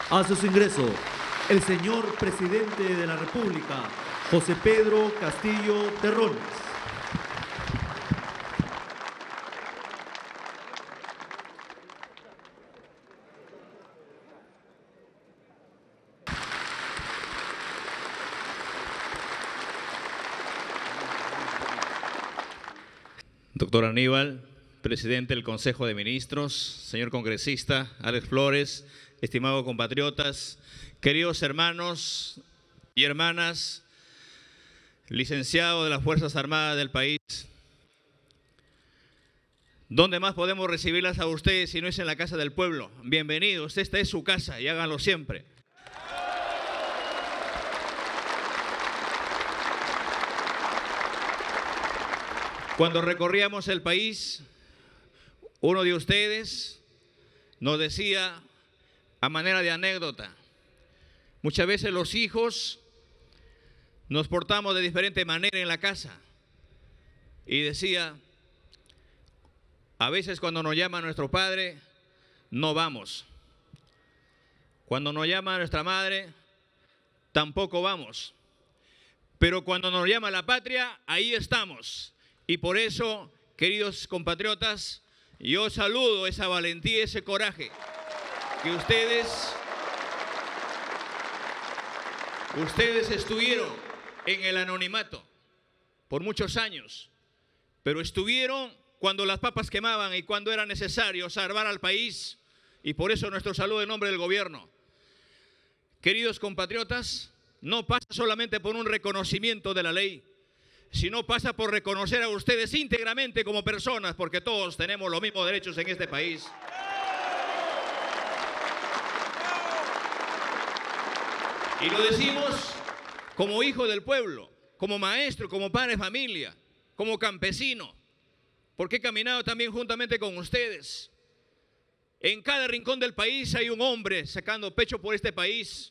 Hace su ingreso el señor presidente de la República, José Pedro Castillo Terrones. Doctor Aníbal, presidente del Consejo de Ministros, señor congresista Alex Flores, estimados compatriotas, queridos hermanos y hermanas, licenciados de las Fuerzas Armadas del país. ¿Dónde más podemos recibirlas a ustedes si no es en la casa del pueblo? Bienvenidos, esta es su casa y háganlo siempre. Cuando recorríamos el país, uno de ustedes nos decía, a manera de anécdota, muchas veces los hijos nos portamos de diferente manera en la casa. Y decía, a veces cuando nos llama nuestro padre, no vamos. Cuando nos llama nuestra madre, tampoco vamos. Pero cuando nos llama la patria, ahí estamos. Y por eso, queridos compatriotas, yo saludo esa valentía, ese coraje que ustedes estuvieron en el anonimato por muchos años, pero estuvieron cuando las papas quemaban y cuando era necesario salvar al país, y por eso nuestro saludo en nombre del gobierno. Queridos compatriotas, no pasa solamente por un reconocimiento de la ley, sino pasa por reconocer a ustedes íntegramente como personas, porque todos tenemos los mismos derechos en este país. Y lo decimos como hijo del pueblo, como maestro, como padre de familia, como campesino, porque he caminado también juntamente con ustedes. En cada rincón del país hay un hombre sacando pecho por este país.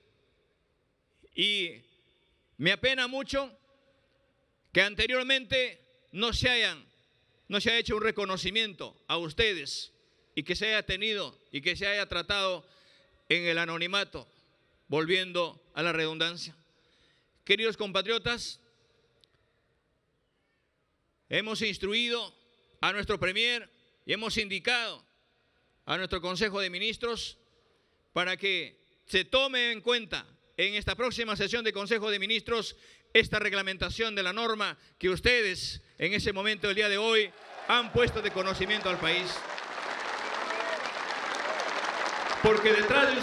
Y me apena mucho que anteriormente no se haya hecho un reconocimiento a ustedes y que se haya tenido y que se haya tratado en el anonimato, volviendo a la redundancia. Queridos compatriotas, hemos instruido a nuestro Premier y hemos indicado a nuestro Consejo de Ministros para que se tome en cuenta en esta próxima sesión de Consejo de Ministros esta reglamentación de la norma que ustedes en ese momento, el día de hoy, han puesto de conocimiento al país. Porque detrás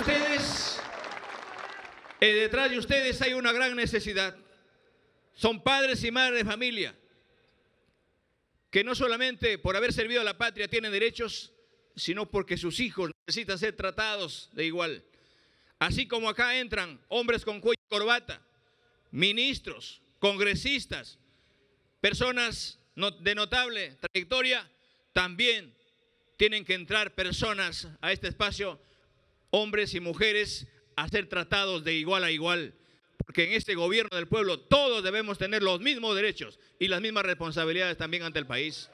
de ustedes hay una gran necesidad. Son padres y madres de familia que no solamente por haber servido a la patria tienen derechos, sino porque sus hijos necesitan ser tratados de igual. Así como acá entran hombres con cuello y corbata, ministros, congresistas, personas de notable trayectoria, también tienen que entrar personas a este espacio, hombres y mujeres, a ser tratados de igual a igual, porque en este gobierno del pueblo todos debemos tener los mismos derechos y las mismas responsabilidades también ante el país.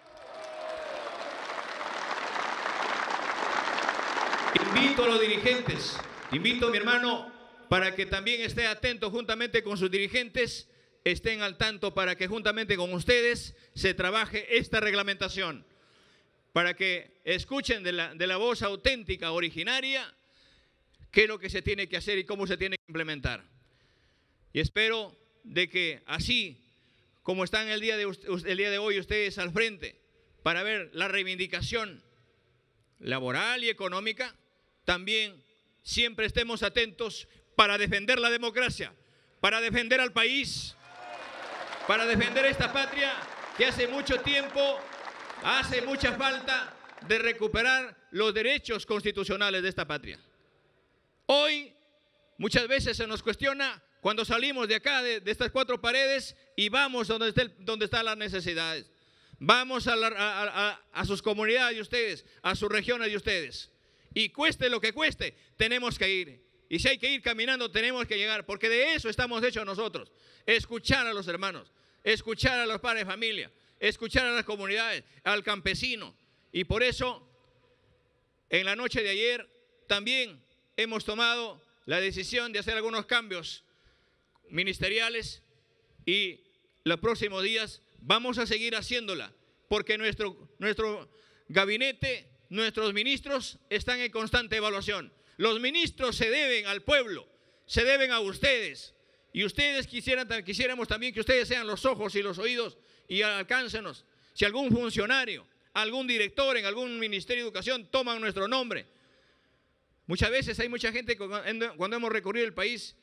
Invito a los dirigentes, invito a mi hermano para que también esté atento juntamente con sus dirigentes, estén al tanto para que juntamente con ustedes se trabaje esta reglamentación, para que escuchen de la voz auténtica, originaria, qué es lo que se tiene que hacer y cómo se tiene que implementar. Y espero de que así como están el día de hoy ustedes al frente para ver la reivindicación laboral y económica, también siempre estemos atentos para defender la democracia, para defender al país, para defender esta patria que hace mucho tiempo hace mucha falta de recuperar los derechos constitucionales de esta patria. Hoy muchas veces se nos cuestiona cuando salimos de acá, de estas cuatro paredes, y vamos donde están las necesidades. Vamos a sus comunidades de ustedes, a sus regiones de ustedes. Y cueste lo que cueste, tenemos que ir. Y si hay que ir caminando, tenemos que llegar, porque de eso estamos hechos nosotros. Escuchar a los hermanos, escuchar a los padres de familia, escuchar a las comunidades, al campesino. Y por eso, en la noche de ayer, también hemos tomado la decisión de hacer algunos cambios ministeriales y los próximos días vamos a seguir haciéndola, porque nuestro gabinete, nuestros ministros están en constante evaluación. Los ministros se deben al pueblo, se deben a ustedes, y ustedes quisiéramos también que ustedes sean los ojos y los oídos y alcáncenos. Si algún funcionario, algún director en algún ministerio de educación toman nuestro nombre, muchas veces hay mucha gente que cuando hemos recorrido el país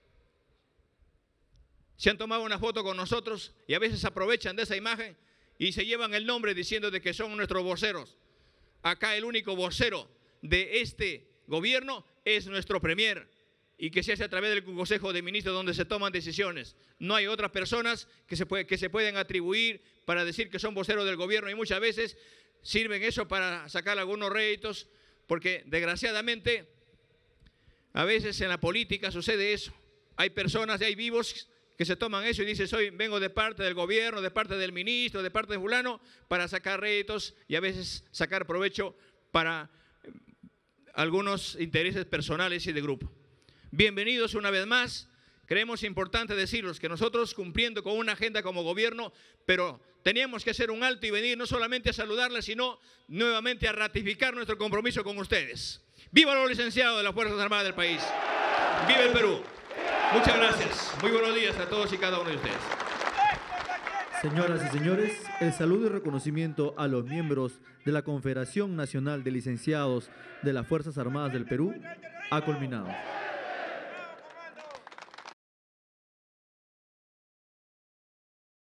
se han tomado una foto con nosotros y a veces aprovechan de esa imagen y se llevan el nombre diciendo de que son nuestros voceros. Acá el único vocero de este gobierno es nuestro premier, y que se hace a través del Consejo de Ministros donde se toman decisiones. No hay otras personas que se pueden atribuir para decir que son voceros del gobierno, y muchas veces sirven eso para sacar algunos réditos, porque desgraciadamente a veces en la política sucede eso. Hay personas, hay vivos que se toman eso y dicen, vengo de parte del gobierno, de parte del ministro, de parte de fulano, para sacar réditos y a veces sacar provecho para algunos intereses personales y de grupo. Bienvenidos una vez más. Creemos importante decirles que nosotros, cumpliendo con una agenda como gobierno, pero teníamos que hacer un alto y venir no solamente a saludarles, sino nuevamente a ratificar nuestro compromiso con ustedes. ¡Viva los licenciados de las Fuerzas Armadas del país! ¡Viva el Perú! Muchas gracias. Muy buenos días a todos y cada uno de ustedes. Señoras y señores, el saludo y reconocimiento a los miembros de la Confederación Nacional de Licenciados de las Fuerzas Armadas del Perú ha culminado.